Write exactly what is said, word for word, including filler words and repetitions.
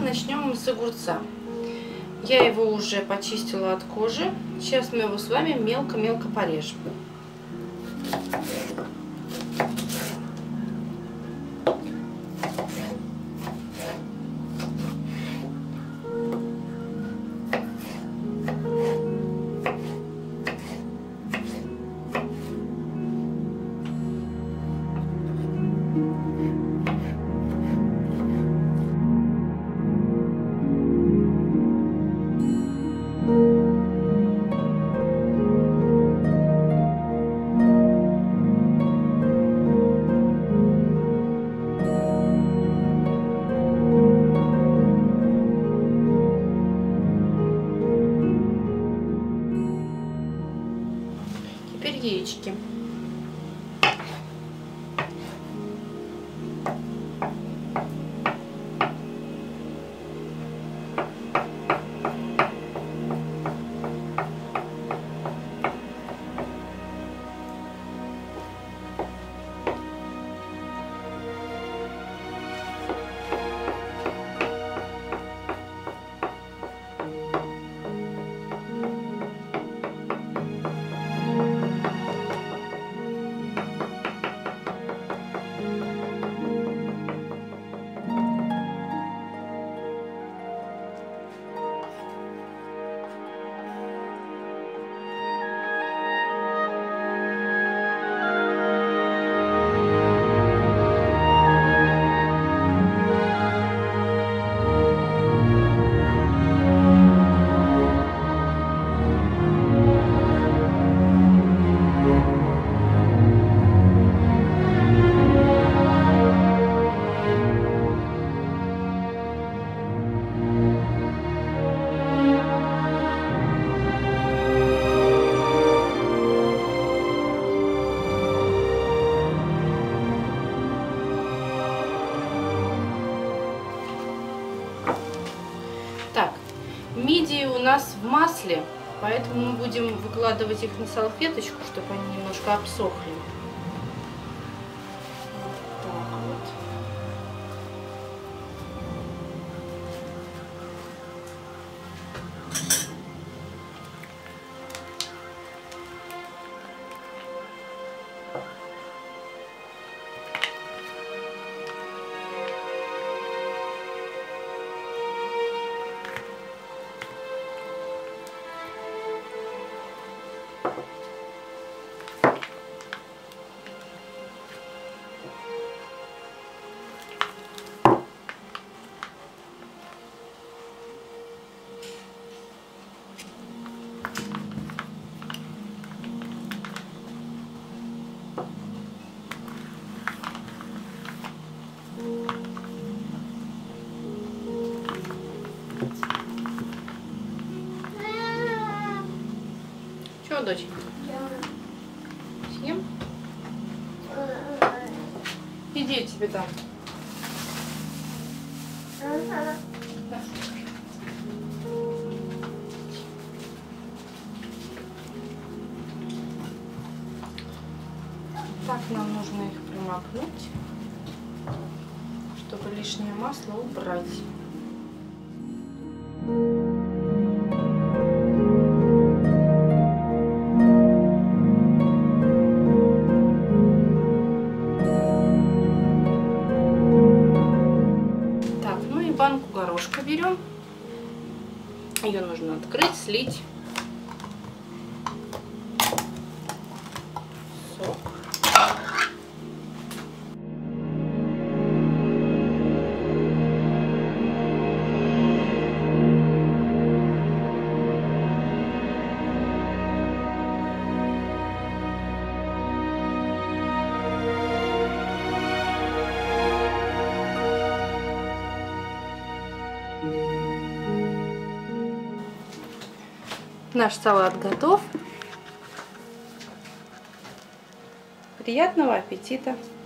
начнем мы с огурца. Я его уже почистила от кожи. Сейчас мы его с вами мелко-мелко порежем. Теперь яички. Так, мидии у нас в масле, поэтому мы будем выкладывать их на салфеточку, чтобы они немножко обсохли. Вот так вот. Чего, доченька? Съем? Иди, я тебе дам. Да. Так, нам нужно их промокнуть, чтобы лишнее масло убрать. Банку горошка берем, ее нужно открыть, слить сок. Наш салат готов. Приятного аппетита!